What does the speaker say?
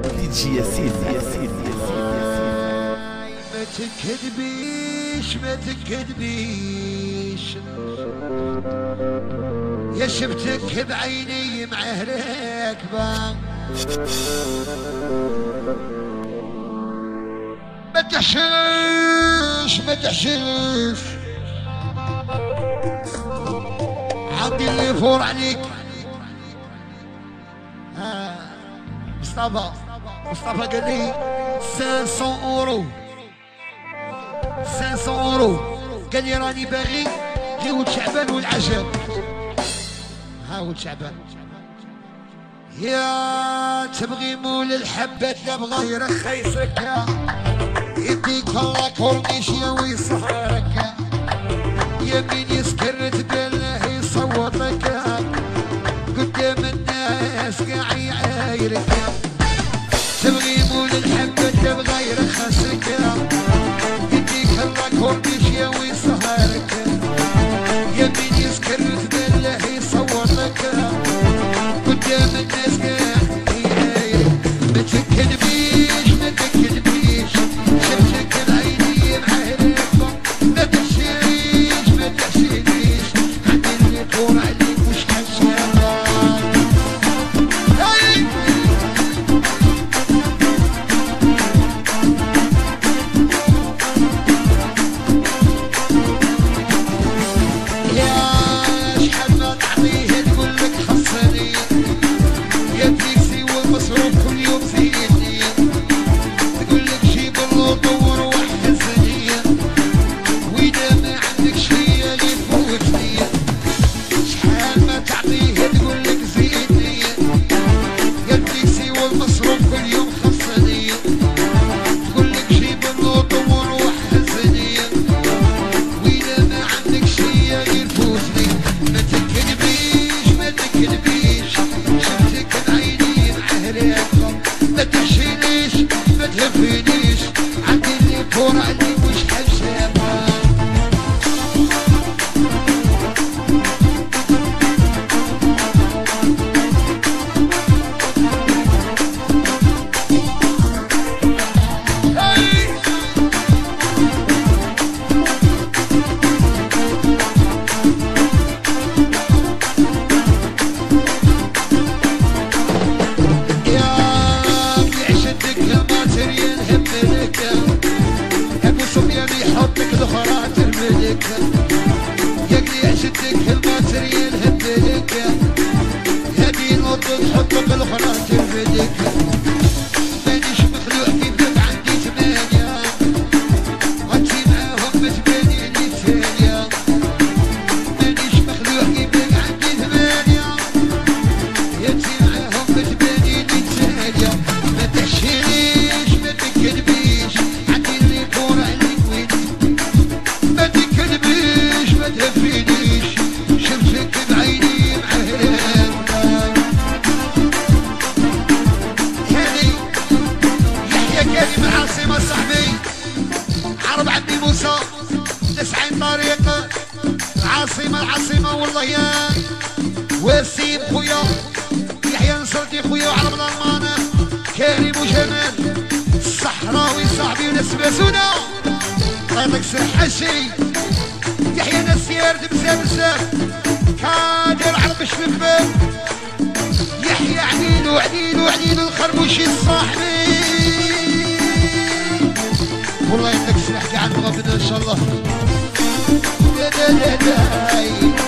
ديجي ياسين ما تكذبيش ما تكذبيش يا شفتك بعيني معاه راكبة ما تحشيش ما تحشيش عندي اللي يفور عليك مصطفى قال لي 500 اورو 500 اورو قال لي راني باغي غير ولد شعبان والعجب ها ولد شعبان يا تبغي مول الحبات لا بغى يرخيصك يديك الله كورنيش يا ويصهرك يا مين يسكر تبله يصوت لك قدام الناس قاع يعايرك تبغي مول الحبات لا بغى يرخصك يديك الله كورنيش يا ويصهرك يا مين يسكر تبله يصوت لك قدام الناس قاع يعايرك ما تكذبيش ما تكذبيش شفتك بعيني معاه راكبة ما تحشيش ما تحشينيش عندي اللي يطور عليك وشحال شابة يا شحال ما تعطيه تقول لك خصني يا فيكسي والمصروف كل يوم زيدني تقول لك جيب الله دور وحزني واذا ما عندك شي يفوتني شحال ما تعطيه تقول لك زيدني يا فيكسي والمصروف كل يوم خصني تقول لك جيب الله دور وحزني واذا ما عندك شي يفوتني ما تكذبيش ما تكذبيش شفتك بعيني معاه راكبة ما تحشينيش ما تهفينيش عندي اللي يفور عليك وشحال شابة يحطك الاخرى ترملك يقلي عشتك الماتريال هبلك هذه نوض تحطك الاخرى ترملك مانيش مخلوع كيفك عندي 8 غنتي معاهم تباني لي ثانية مانيش مخلوع كيفك عندي 8 ياتي معاهم تباني لي ثانية ما تحشينيش ما تكذبيش عندي اللي يفور عليك ما تكذبيش ما تهفينيش شفتك بعيني معاه راكبة هاني يحيى كريم العاصمة صاحبي عرب عمي موسى 90 طريق العاصمة والله يا وسيم خويا يحيى نصرتي خويا وعرب الألمانة كريم وجمال الصحراوي صاحبي ونسباسونا الله يعطيك الصحة شي يحيى نسير بزاف كادر عرب الشباب يحيى عليل الخربوشي الصاحبي والله يعطيك الصحة كاع نغفل ان شاء الله لا لا لا لا